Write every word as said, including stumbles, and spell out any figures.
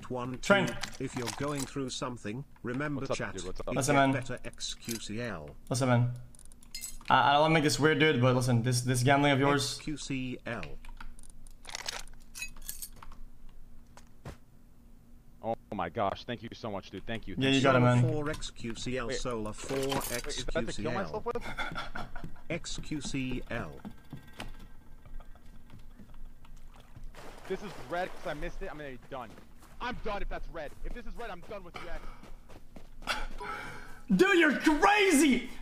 one Train. two. If you're going through something, remember What's up, chat. dude? What's up? You Listen, get man. better X Q C L. Listen, man. I, I don't want to make this weird, dude, but listen, this this gambling of yours. X Q C L. Oh my gosh, thank you so much, dude. Thank you. Yeah, you got it, man. four X Q C L, Wait. Solar four Wait, is that to kill X Q C myself L. with? X Q C L. This is red because I missed it. I'm gonna be done. I'm done if that's red. If this is red, I'm done with you guys. Dude, you're crazy!